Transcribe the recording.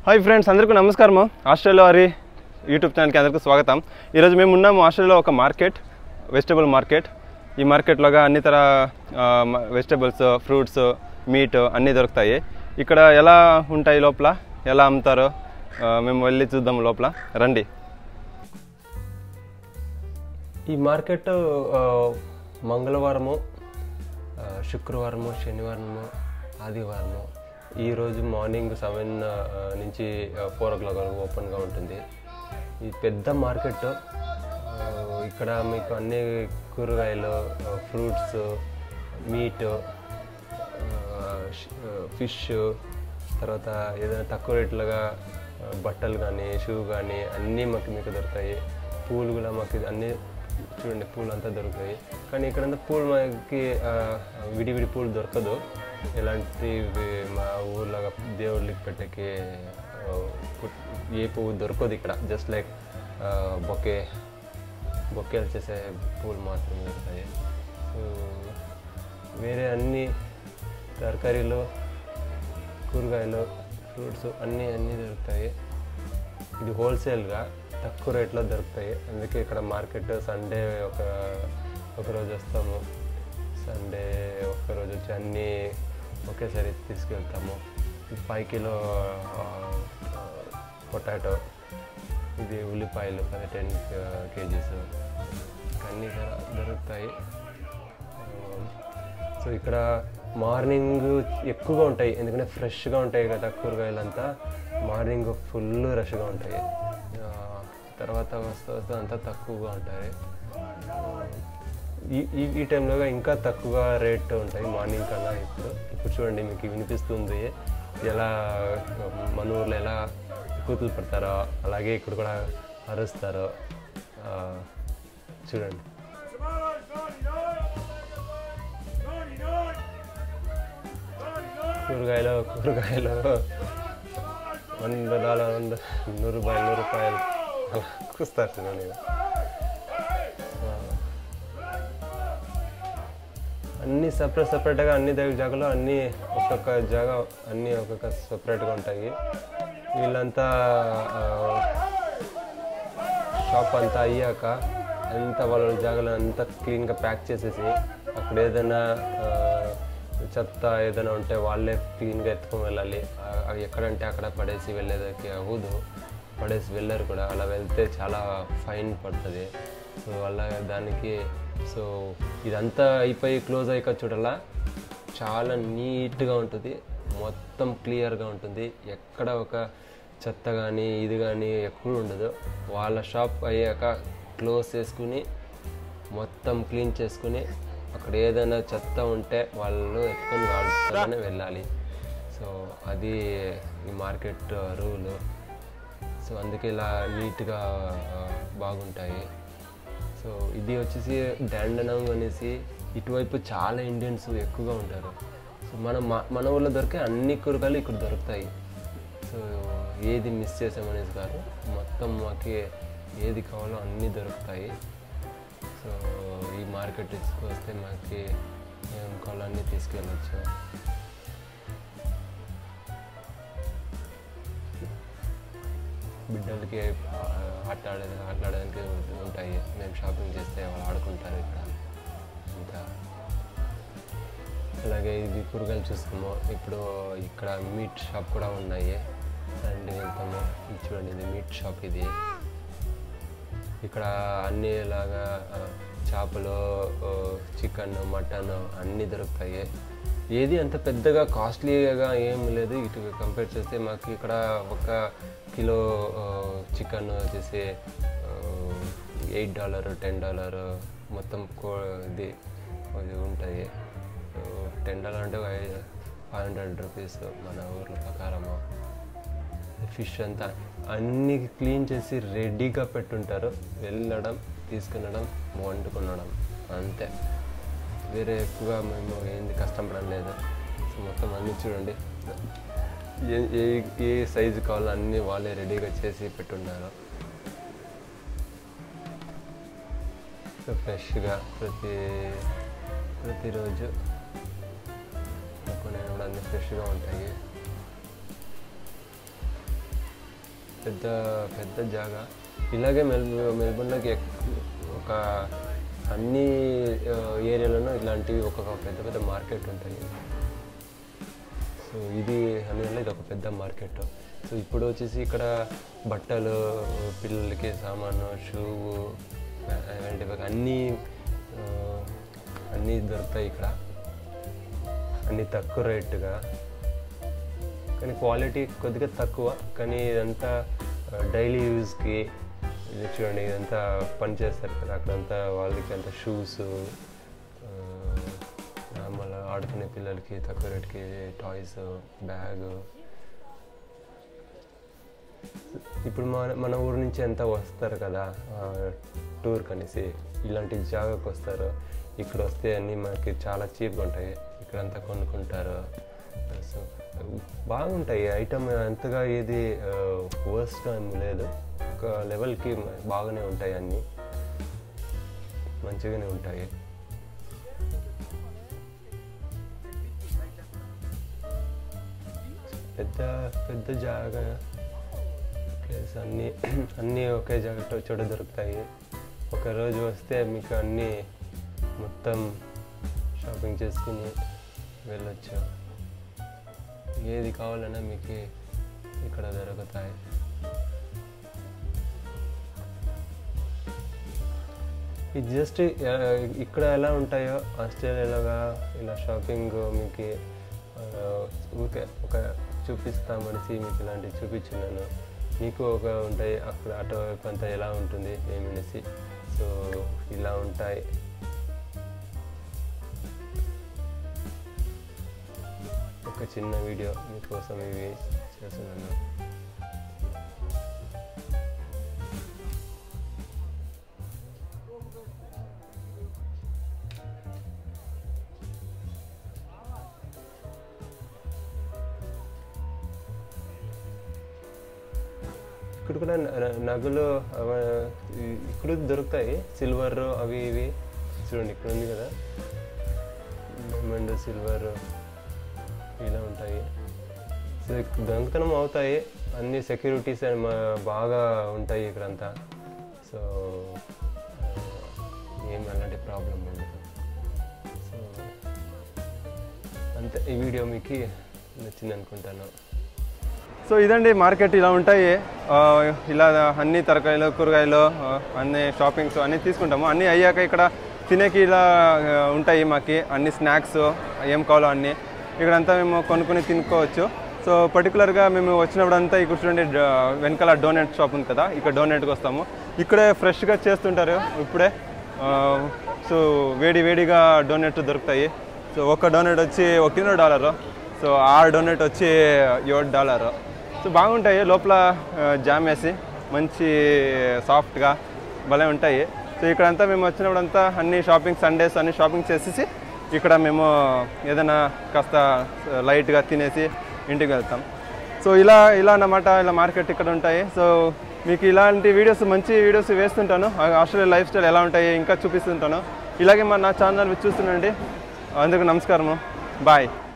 Hi friends, అందరికీ నమస్కారము. Australia వారి యూట్యూబ్ ఛానల్కి అందరికీ స్వాగతం. ఈరోజు మేము ఉన్నాము ఆస్ట్రేలియాలో ఒక మార్కెట్, వెజిటబుల్ మార్కెట్. ఈ మార్కెట్లోగా అన్ని తర వెజిటబుల్స్, ఫ్రూట్స్, మీట్ అన్నీ దొరుకుతాయి. ఇక్కడ ఎలా ఉంటాయి, లోపల ఎలా అమ్ముతారో మేము వెళ్ళి చూద్దాం. లోపల రండి. ఈ మార్కెట్ మంగళవారము, శుక్రవారము, శనివారము, ఆదివారము ఈరోజు మార్నింగ్ 7 నుంచి 4 o'clock వరకు ఓపెన్గా ఉంటుంది. ఇది పెద్ద మార్కెట్. ఇక్కడ మీకు అన్ని కూరగాయలు, ఫ్రూట్స్, మీట్, ఫిష్, తర్వాత ఏదైనా తక్కువ రేట్లుగా బట్టలు కానీ, షూ కానీ అన్నీ మీకు దొరుకుతాయి. పూలు కూడా మాకు అన్నీ చూడండి, పూలు అంతా దొరుకుతాయి. కానీ ఇక్కడంతా పూలు మనకి విడివిడి పూలు దొరకదు. ఎలాంటివి మా ఊర్లాగా దేవుళ్ళకి పెట్టకి ఏ పువ్వు దొరకదు ఇక్కడ. జస్ట్ లైక్ బొకేలు చేసే పూలు మాత్రమే దొరుకుతాయి. వేరే అన్ని తరకారీలు, కూరగాయలు, ఫ్రూట్స్ అన్నీ దొరుకుతాయి. ఇది హోల్సేల్గా తక్కువ రేట్లో దొరుకుతాయి. అందుకే ఇక్కడ మార్కెట్ సండే ఒకరోజు వస్తాము. సండే ఒక్కరోజు వచ్చి అన్నీ ఒకేసారి తీసుకెళ్తాము. 5 కిలో పొటాటో, ఇది ఉల్లిపాయలు 10 kgs అన్నీ దొరుకుతాయి. సో ఇక్కడ మార్నింగ్ ఎక్కువగా ఉంటాయి, ఎందుకంటే ఫ్రెష్గా ఉంటాయి కదా కూరగాయలంతా. మార్నింగ్ ఫుల్ రష్గా ఉంటాయి. తర్వాత వస్తూ అంతా తక్కువగా ఉంటాయి. ఈ టైంలో ఇంకా తక్కువ రేట్ ఉంటాయి మార్నింగ్ కన్నా. ఇప్పుడు చూడండి, మీకు వినిపిస్తుంది ఎలా మన ఊర్లో ఎలా కూతులు పెడతారో అలాగే ఇక్కడ కూడా అరుస్తారో చూడండి. కూరగాయలు $100, $100 అలా కూస్తారు చూడండి. అన్నీ సపరేట్గా అన్ని జాగాలో అన్నీ ఒక్కొక్క జాగా అన్నీ ఒక్కొక్క సపరేట్గా ఉంటాయి. వీళ్ళంతా షాప్ అంతా అయ్యాక అంతా వాళ్ళ జాగాలో అంతా క్లీన్గా ప్యాక్ చేసేసి అక్కడ ఏదైనా చెత్త ఏదైనా ఉంటే వాళ్ళే క్లీన్గా ఎత్తుకొని వెళ్ళాలి. ఎక్కడంటే అక్కడ పడేసి వెళ్ళేదానికి అవ్వదు, పడేసి వెళ్ళరు కూడా. అలా వెళ్తే చాలా ఫైన్ పడుతుంది. సో అలా దానికి సో ఇదంతా అయిపోయి క్లోజ్ అయ్యాక చూడాలా, చాలా నీట్గా ఉంటుంది, మొత్తం క్లియర్గా ఉంటుంది. ఎక్కడ ఒక చెత్త కానీ ఇది కానీ ఎక్కడ ఉండదు. వాళ్ళ షాప్ అయ్యాక క్లోజ్ చేసుకుని మొత్తం క్లీన్ చేసుకుని అక్కడ ఏదైనా చెత్త ఉంటే వాళ్ళు ఎత్తుకొని వాళ్ళతోనే వెళ్ళాలి. సో అది ఈ మార్కెట్ రూలు. సో అందుకే ఇలా నీట్గా బాగుంటాయి. సో ఇది వచ్చేసి డాండనం అనేసి, ఇటువైపు చాలా ఇండియన్స్ ఎక్కువగా ఉంటారు. సో మన ఊళ్ళో దొరికే అన్ని కూరగాయలు ఇక్కడ దొరుకుతాయి. సో ఏది మిస్ చేసామనేసి కాదు, మొత్తం మాకు ఏది కావాలో అన్నీ దొరుకుతాయి. సో ఈ మార్కెట్ వస్తే మాకు ఏం కావాలో అన్నీ తీసుకెళ్ళచ్చు. బిడ్డలకి ఆటలాడడానికి ఉంటాయి. మేము షాపింగ్ చేస్తే వాళ్ళు ఆడుకుంటారు ఇక్కడ ఇంకా. అలాగే ఇది కూరగాయలు చూస్తాము. ఇప్పుడు ఇక్కడ మీట్ షాప్ కూడా ఉన్నాయి. రండి వెళ్తాము. ఇది చూడండి, ఇది మీట్ షాప్. ఇది ఇక్కడ అన్నీ ఇలాగా చేపలు, చికెన్, మటన్ అన్నీ దొరుకుతాయి. ఏది అంత పెద్దగా కాస్ట్లీగా ఏం లేదు. ఇటు కంపేర్ చేస్తే మాకు ఇక్కడ 1 కిలో చికెన్ వచ్చేసి $8, $10 మొత్తం ఇది ఉంటాయి. $10 అంటే $500 మన ఊర్ల ప్రకారము. ఫిష్ అంతా అన్నీ క్లీన్ చేసి రెడీగా పెట్టుంటారు. వెళ్ళడం, తీసుకునడం, వండుకునడం అంతే. వేరే ఎక్కువగా మేము ఏంది కష్టపడడం లేదు. సో మొత్తం అన్నీ చూడండి, ఏ సైజు కావాలో అన్నీ వాళ్ళే రెడీగా చేసి పెట్టున్నారు. సో ఫ్రెష్గా ప్రతిరోజు కొన్ని కూడా అన్నీ ఫ్రెష్గా ఉంటాయి. పెద్ద పెద్ద జాగా. ఇలాగే మెల్బోర్న్లోకి ఒక అన్ని ఏరియాలోనూ ఇలాంటివి ఒక్కొక్క పెద్ద పెద్ద మార్కెట్ ఉంటాయి. సో ఇది అనేది ఒక పెద్ద మార్కెట్. సో ఇప్పుడు వచ్చేసి ఇక్కడ బట్టలు, పిల్లలకి సామాను, షూ అన్నీ దొరుకుతాయి ఇక్కడ. అన్నీ తక్కువ రేటుగా, కానీ క్వాలిటీ కొద్దిగా తక్కువ. కానీ ఇదంతా డైలీ యూజ్కి. ఇది చూడండి, ఇదంతా పని చేస్తారు కదా అక్కడంతా, వాళ్ళకి అంతా షూస్, మళ్ళీ ఆడుకునే పిల్లలకి తక్కువ రేటుకి టాయ్స్, బ్యాగ్. ఇప్పుడు మన ఊరు నుంచి ఎంత వస్తారు కదా టూర్ కనేసి, ఇలాంటి జాగాకి వస్తారు. ఇక్కడ వస్తే అన్నీ మనకి చాలా చీప్గా ఉంటాయి. ఇక్కడంతా కొనుక్కుంటారు. సో బాగుంటాయి ఐటమ్. అంతగా ఏది వర్స్ట్ ఏమి లేదు. ఒక లెవెల్కి బాగానే ఉంటాయి, అన్నీ మంచిగానే ఉంటాయి. పెద్ద పెద్ద జాగా ప్లేస్. అన్నీ ఒకే జాగా చోట దొరుకుతాయి. ఒకరోజు వస్తే మీకు అన్నీ మొత్తం షాపింగ్ చేసుకుని వెళ్ళొచ్చు. ఏది కావాలన్నా మీకు ఇక్కడ దొరుకుతాయి. ఇది జస్ట్ ఇక్కడ ఎలా ఉంటాయో ఆస్ట్రేలియాలోగా ఇలా షాపింగ్ మీకు ఊరికే ఒక చూపిస్తామనేసి మీకు ఇలాంటివి చూపించున్నాను. మీకు ఒక ఉంటాయి అక్కడ అటువైపు అంతా ఎలా ఉంటుంది ఏమనేసి. సో ఇలా ఉంటాయి. ఒక చిన్న వీడియో మీకోసం ఇవి చేస్తున్నాను. ఇక్కడ కూడా నగలు ఇక్కడ దొరుకుతాయి. సిల్వర్ అవి ఇవి చూడండి, ఇక్కడ ఉంది కదా డైమండ్, సిల్వర్ ఇలా ఉంటాయి. సో దొంగతనం అవుతాయి. అన్ని సెక్యూరిటీస్ బాగా ఉంటాయి ఇక్కడంతా. సో ఏం అలాంటి ప్రాబ్లం ఉండదు. సో అంతే. ఈ వీడియో మీకు నచ్చింది అనుకుంటాను. సో ఇదండి మార్కెట్. ఇలా ఉంటాయి. ఇలా అన్ని తరకాయలు, కూరగాయలు, అన్ని షాపింగ్స్ అన్నీ తీసుకుంటాము. అన్నీ అయ్యాక ఇక్కడ తినేకి ఇలా ఉంటాయి మాకు అన్ని స్నాక్స్ ఏం కావాలో అన్నీ ఇక్కడంతా మేము కొనుక్కొని తినుకోవచ్చు. సో పర్టికులర్గా మేము వచ్చినప్పుడు అంతా ఇక్కడ చూడండి, వెనకాల డోనట్ షాప్ ఉంది కదా, ఇక్కడ డోనట్కి వస్తాము. ఇక్కడే ఫ్రెష్గా చేస్తుంటారు ఇప్పుడే. సో వేడిగా డోనట్ దొరుకుతాయి. సో ఒక డోనట్ వచ్చి $1. సో 6 డోనట్ వచ్చి $7. సో బాగుంటాయి. లోపల జామ్ వేసి మంచి సాఫ్ట్గా భలే ఉంటాయి. సో ఇక్కడంతా మేము వచ్చినప్పుడంతా అన్ని షాపింగ్, సండేస్ అన్ని షాపింగ్ చేసేసి ఇక్కడ మేము ఏదైనా కాస్త లైట్గా తినేసి ఇంటికి వెళ్తాం. సో ఇలా అన్నమాట. ఇలా మార్కెట్ ఇక్కడ ఉంటాయి. సో మీకు ఇలాంటి వీడియోస్, మంచి వీడియోస్ వేస్తుంటాను. ఆస్ట్రేలియా లైఫ్ స్టైల్ ఎలా ఉంటాయి ఇంకా చూపిస్తుంటాను. ఇలాగే నా ఛానల్ చూస్తుండండి. అందుకు నమస్కారము. బాయ్.